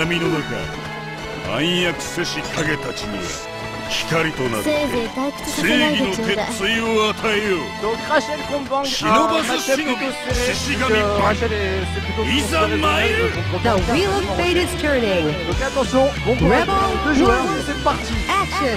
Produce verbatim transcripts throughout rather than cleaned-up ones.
闇の中暗躍せし影たちに光となって正義の鉄槌を与えよう。 Donc Rachel contre Bang, un match plutôt serré, donc Rachel est plutôt considérée. The wheel of fate is turning. Donc attention, bon courage deux joueurs, c'est parti. Action.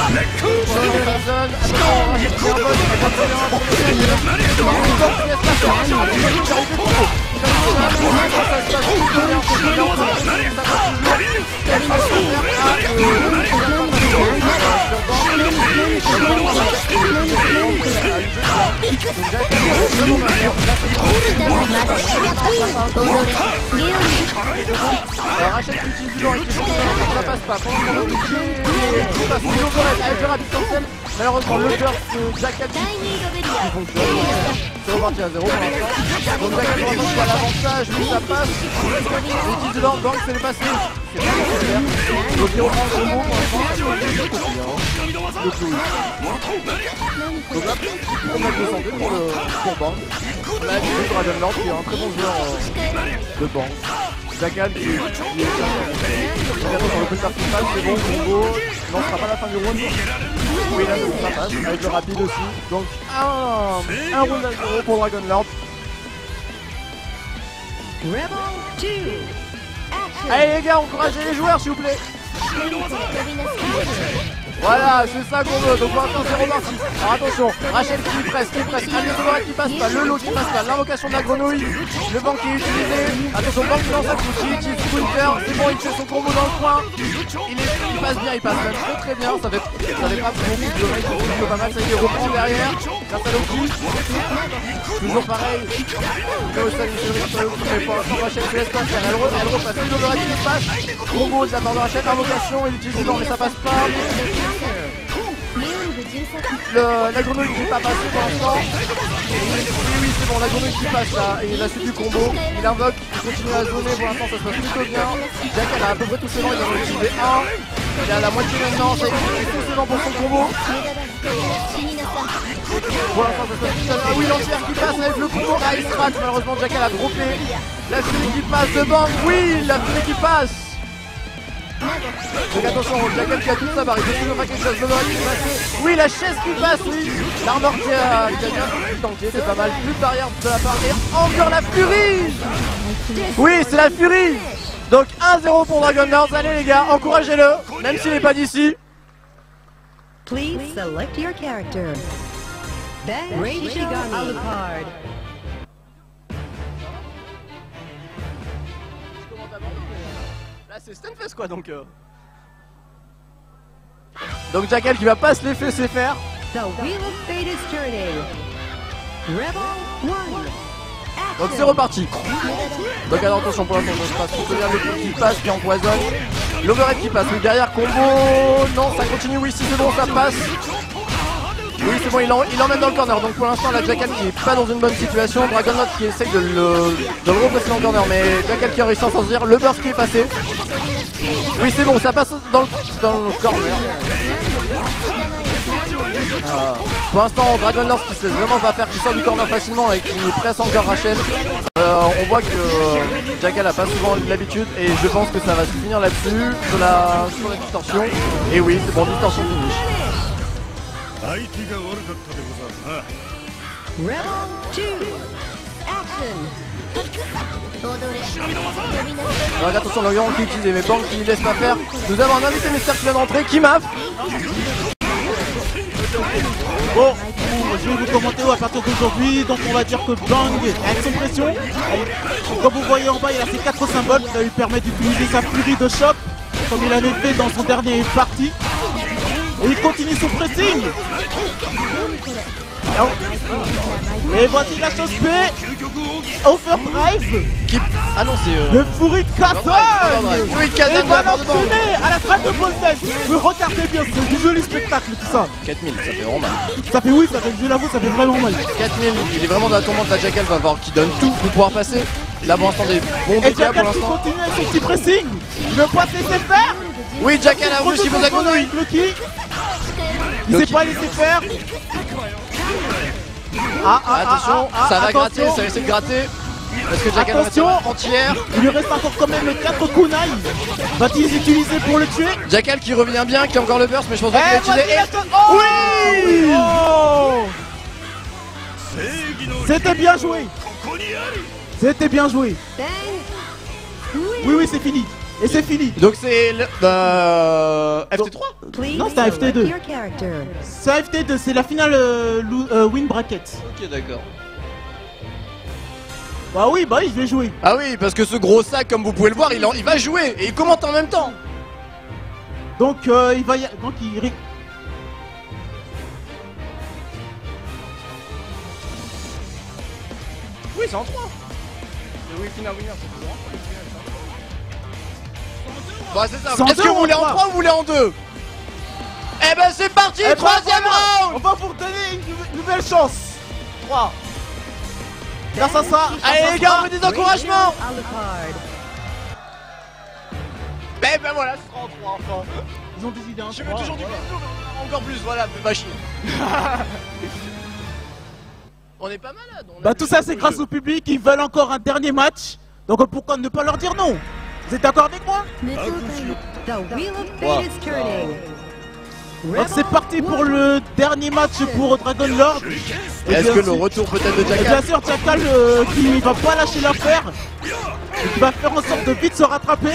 Rachel qui utilise du vent et qui ça passe pas. Pendant que qui passe une overhead avec le rapid cancel. Malheureusement le burst de Jackal qui fonctionne. C'est reparti à zéro pour l'instant. Donc Jackal pour l'instant qui a l'avantage, lui ça passe. Il utilise du vent, Bang fait le passer. C'est pas nécessaire. Donc il reprend le combo pour l'instant. Le coup. Donc là, on a deux cent deux pour le pour Bang. Là, il y a Dragon Lord qui est un très bon joueur de Bang. Jackal qui est sur le push qui passe, c'est bon, combo. Non, ce sera pas la fin du round. Oui, là, ça passe, avec le rapide aussi. Donc, un, un round à zéro pour Dragon Lord. Allez les gars, encouragez les joueurs s'il vous plaît. Voilà, c'est ça qu'on veut, donc pour l'instant c'est reparti. Alors attention, Rachel qui presse, qui presse, Alliance Overhead qui passe pas, le lot qui passe pas, l'invocation de la grenouille, le banc qui est utilisé, attention, banc qui lance un coup, qui utilise Sprinter, c'est bon, il fait son combo dans le coin, il, est, il passe bien, il passe même très très bien, ça fait, ça fait pas beaucoup de dommage, il pas mal, ça y est, il reprend derrière, grâce à Loki, toujours pareil, mais au salut, c'est vrai que Loki, mais pour l'instant Rachel se laisse pas faire, elle, elle repasse, une Overhead qui passe, combo de la part de Rachel, invocation, il utilise le banc mais ça passe pas. Le, la grenouille qui n'est pas passée pour l'instant. Oui, oui, c'est bon, la grenouille qui passe là. Et il a suivi du combo. Il invoque, il continue à zoner. Pour l'instant, ça se passe plutôt bien. Jackal a à peu près tous ses vents. Il en a utilisé un. Il a la moitié maintenant. Ça y est, il a tous ses vents pour son combo. Pour l'instant, ça se passe plutôt bien. Ah oui, l'entière qui passe avec le combo Ice Rat. Malheureusement, Jackal a droppé. La fumée qui passe de Bang. Oui, la fumée qui passe. Donc attention, Jackal qui a toute sa barre, il peut toujours faire quelque chose, l'overhead qui passe. Oui, la chaise qui passe, oui. L'armor qui a, qui a bien tanké, c'est pas mal. Plus de barrière de la part et encore la furie. Oui, c'est la furie. Donc un zéro pour Dragon Lord. Allez les gars, encouragez-le, même s'il n'est pas d'ici. Please select your character. Then Rachel Alucard. Là c'est Stunfest quoi donc euh... Donc Jackal qui va pas se les laisser faire. The wheel of fate is turning. Rebel one. Donc c'est reparti. Donc alors attention pour l'instant ça se passe plutôt bien, le coup qui passe qui empoisonne. L'overhead qui passe, oui derrière combo. Non ça continue, oui si c'est bon ça passe. Oui c'est bon, il l'emmène dans le corner. Donc pour l'instant la Jackal qui est pas dans une bonne situation. Dragon Lord qui essaye de le, de le represser dans le corner. Mais Jackal qui a réussi à s'en sortir. Le burst qui est passé. Oui c'est bon, ça passe dans le, dans le corner. Euh, pour l'instant Dragon Lord qui se laisse vraiment pas faire, qui sort du corner facilement et qui presse encore Rachel. Euh, on voit que euh, Jackal a pas souvent l'habitude et je pense que ça va se finir là-dessus, sur la, sur la distorsion. Et oui c'est bon, distorsion finish. Rebel two. Action. Alors attention, l'environ qui utilise mais Bang qui ne laisse pas faire. Nous avons un invité mystère qui vient d'entrer, qui m'a. Bon, je vais vous commenter à partir d'aujourd'hui, donc on va dire que Bang avec son pression, comme vous voyez en bas il a ses quatre symboles, ça lui permet d'utiliser sa furie de choc, comme il avait fait dans son dernier parti. Et il continue son pressing. Et voici la chose P. Overdrive. Qui... Ah non c'est... Euh... Le Fury Castle. Fury Castle. Et voilà à la salle de Voltage. Mais regardez bien, c'est du joli spectacle tout ça. quatre mille, ça fait vraiment mal. Ça fait oui, ça fait, je l'avoue, ça fait vraiment mal. quatre mille, il est vraiment dans la tourmente, la Jackal va voir qui donne tout pour pouvoir passer. Là pour l'instant des bons dégâts pour l'instant. Continue avec son petit pressing. Il veut pas se laisser faire. Oui, Jackal a réussi pour la grenouille. Il sait pas laisser faire. Ah, ah, attention, ah, ah, ça va attention. Gratter, ça va essayer de gratter. Parce que Jackal Attention, entière. Il lui reste encore quand même quatre kunai. Va-t-il les utiliser pour le tuer? Jackal qui revient bien, qui a encore le burst, mais je pense pas qu'il va Eh, utiliser. vas-y, oh oui oh C'était bien joué. C'était bien joué. Oui, oui, c'est fini. Et c'est fini. Donc c'est le euh, F T trois. Non, c'est un F T deux. C'est un F T deux, c'est la finale euh, euh, win bracket. Ok, d'accord. Bah oui, bah oui, je vais jouer. Ah oui, parce que ce gros sac, comme vous pouvez le voir, il, en, il va jouer et il commente en même temps. Donc euh, il va y... Donc il... Oui, c'est en trois. Le Wii Final Winner, c'est toujours en trois. Bah c'est ça. Est-ce que vous voulez en trois ou vous voulez en deux? Eh ben c'est parti, eh troisième ben, round. On va vous donner une nouvelle chance. trois. Grâce à ça. Allez les gars, on met des encouragements. Eh ben voilà, ce sera en trois enfin. Ils ont décidé un Je veux trois, toujours du voilà. plus, encore plus, voilà, fais pas chier. On est pas malade. On a Bah vu tout ça le c'est jeu. grâce au public, ils veulent encore un dernier match. Donc pourquoi ne pas leur dire non? Vous êtes d'accord avec moi? The wheel of fate is turning. Donc c'est parti pour le dernier match pour Dragon Lord. Et Est-ce bien que le sûr- retour peut-être de Et bien Jackal? sûr Jackal euh, qui va pas lâcher l'affaire. Et qui va faire en sorte de vite se rattraper.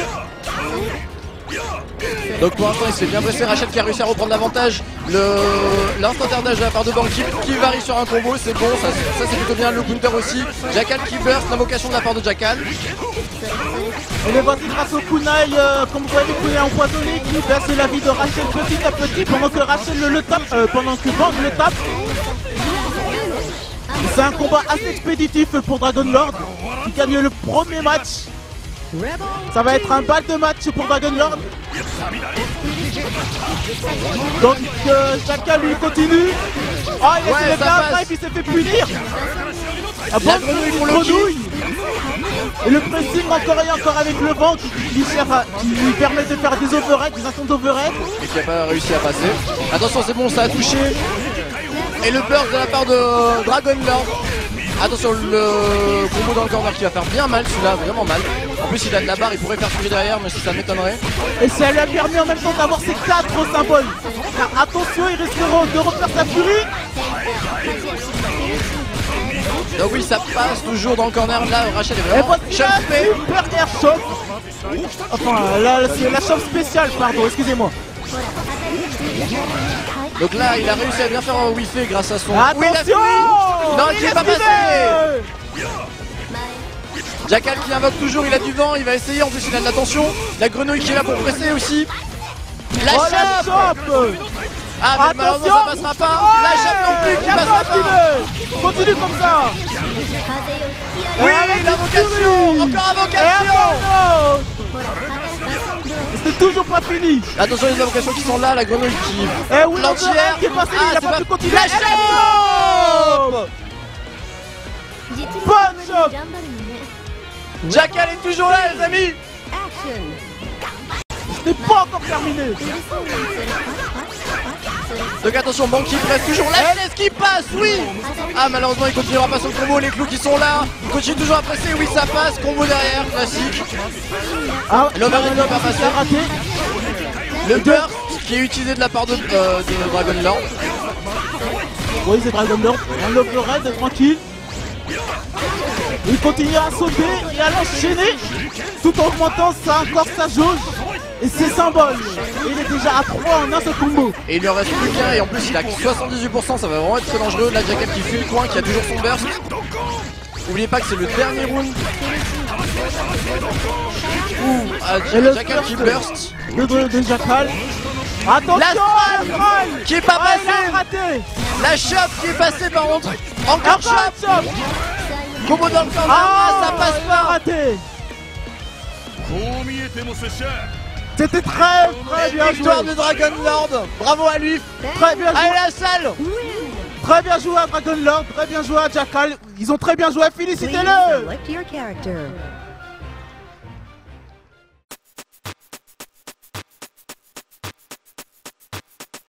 Donc pour l'instant il se fait bien presser, Rachel qui a réussi à reprendre l'avantage. Le l'instant d'âge de la part de Banky qui varie sur un combo, c'est bon, ça, ça c'est plutôt bien, le counter aussi. Jackal qui burst, l'invocation de la part de Jackal. Et les voici grâce au kunai, euh, comme vous voyez, le kunai empoisonné qui verse la vie de Rachel petit à petit pendant que Rachel le, le tape, euh, pendant que Bang le tape. C'est un combat assez expéditif pour Dragon Lord qui gagne le premier match. Ça va être un bal de match pour Dragon Lord. Donc euh, Jackal lui continue. Oh il a Ouais, fait le ça bien passe. et puis il s'est fait punir. Ah bon, La grenouille pour le grenouille. Et le pressing encore et encore avec le vent qui, qui, lui sert à- qui lui permet de faire des overheads, des instants d'overhead. Et qui a pas réussi à passer. Attention, c'est bon, ça a touché. Et le burst de la part de Dragon Lord. Attention, le combo dans le corner qui va faire bien mal, celui-là, vraiment mal. En plus, il a de la barre, il pourrait faire furie derrière, mais si ça m'étonnerait. Et ça lui a permis en même temps d'avoir ses quatre symboles. Car attention, il risquera de refaire sa furie. Donc oui, ça passe toujours dans le corner. Là, Rachel est Et vraiment voici la chumpée. super air shock. Enfin, là, c'est la choc spéciale, pardon, excusez-moi. Donc là, il a réussi à bien faire un Wi-Fi grâce à son... Oui, il a Attention. fui. Non, il est est pas fini. passé. Jackal qui invoque toujours, il a du vent, il va essayer, en plus il a de la tension. La grenouille qui est là pour presser aussi. La Oh, la chape. chope. Ah mais malheureusement ça passera pas. La chape non plus qui la passera pas. continue. Continue comme ça. Oui, Et avec l'invocation. une Encore Et invocation. encore une autre. C'est toujours pas fini. Attention les invocations qui sont là, la grenouille qui... Eh oui, L'entière. qui est passé, Ah, il a c'est pas pas- pu continuer. La Et chape. Bonne chope. Jackal est toujours là les amis. Action. Ce n'est pas encore terminé. Donc attention, Banky presse toujours la chaise qui passe, oui. Ah malheureusement il continuera pas son combo, les clous qui sont là. Il continue toujours à presser, oui ça passe, combo derrière, classique. Ah, L'overhead qui va c'est passer. raté. Le burst qui est utilisé de la part de, euh, de Dragon Lord. Oui, c'est Dragon Lord. Un overhead tranquille. Il continue à sauter et à l'enchaîner tout en augmentant sa, encore sa jauge et ses symboles. Et il est déjà à trois en un seul combo. Et il ne reste plus qu'un et en plus il a soixante-dix-huit pour cent, ça va vraiment être très dangereux. La Jackal qui fuit le coin, qui a toujours son burst. N'oubliez pas que c'est le dernier round. Ouh, ah, Et le Jackal qui burst. De, de, de Jackal. Attention, L'Astral Astral qui est pas Ah, il a passé. raté. La chope qui est passée par contre. Encore Encore chope. une chope. Combo dans le corner, Ah, ça passe il a pas. raté. こう見えても拙者 C'était très très bien Victoire joué. de Dragon Lord. Bravo à lui. Très bien Allez joué. la salle. Très bien joué à Dragon Lord. Très bien joué à Jackal. Ils ont très bien joué. Please Félicitez-le. select your character.